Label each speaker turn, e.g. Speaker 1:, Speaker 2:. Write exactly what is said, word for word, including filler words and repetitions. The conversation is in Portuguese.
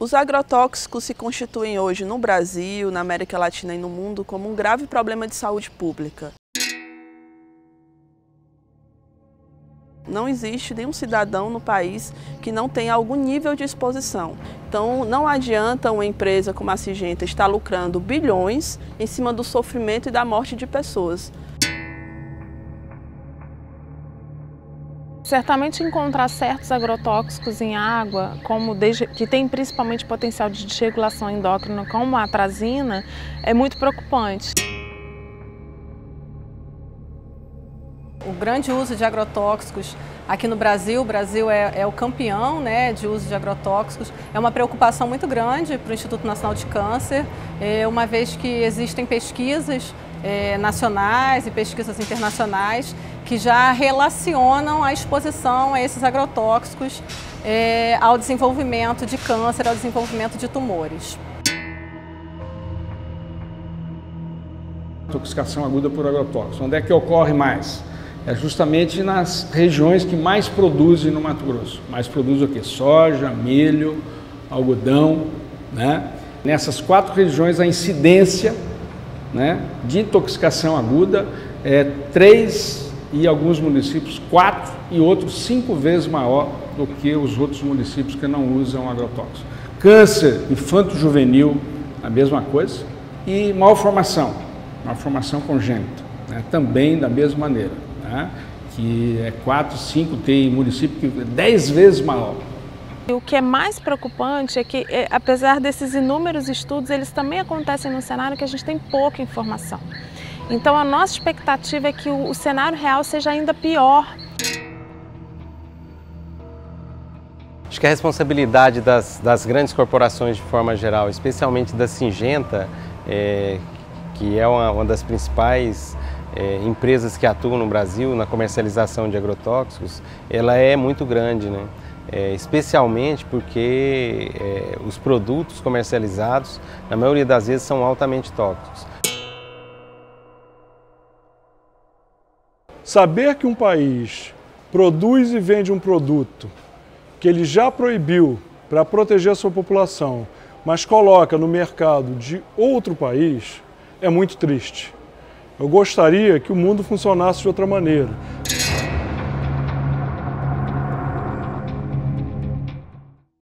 Speaker 1: Os agrotóxicos se constituem hoje no Brasil, na América Latina e no mundo como um grave problema de saúde pública. Não existe nenhum cidadão no país que não tenha algum nível de exposição. Então, não adianta uma empresa como a Syngenta estar lucrando bilhões em cima do sofrimento e da morte de pessoas.
Speaker 2: Certamente encontrar certos agrotóxicos em água, como desde, que tem principalmente potencial de desregulação endócrina, como a atrazina, é muito preocupante.
Speaker 3: O grande uso de agrotóxicos aqui no Brasil, o Brasil é, é o campeão, né, de uso de agrotóxicos, é uma preocupação muito grande para o Instituto Nacional de Câncer, é, uma vez que existem pesquisas é, nacionais e pesquisas internacionais que já relacionam a exposição a esses agrotóxicos é, ao desenvolvimento de câncer, ao desenvolvimento de tumores.
Speaker 4: Intoxicação aguda por agrotóxicos, onde é que ocorre mais? É justamente nas regiões que mais produzem no Mato Grosso. Mais produzem o quê? Soja, milho, algodão, né? Nessas quatro regiões a incidência, né, de intoxicação aguda é três e alguns municípios quatro e outros cinco vezes maior do que os outros municípios que não usam agrotóxicos. Câncer infanto-juvenil, a mesma coisa. E malformação, malformação congênita, né, também da mesma maneira. Né, que é quatro, cinco, tem município que é dez vezes maior.
Speaker 2: O que é mais preocupante é que, é, apesar desses inúmeros estudos, eles também acontecem num cenário que a gente tem pouca informação. Então a nossa expectativa é que o, o cenário real seja ainda pior.
Speaker 5: Acho que a responsabilidade das, das grandes corporações de forma geral, especialmente da Syngenta, é, que é uma, uma das principais É, empresas que atuam no Brasil na comercialização de agrotóxicos, ela é muito grande, né? É, especialmente porque é, os produtos comercializados, na maioria das vezes, são altamente tóxicos.
Speaker 6: Saber que um país produz e vende um produto que ele já proibiu para proteger a sua população, mas coloca no mercado de outro país, é muito triste. Eu gostaria que o mundo funcionasse de outra maneira,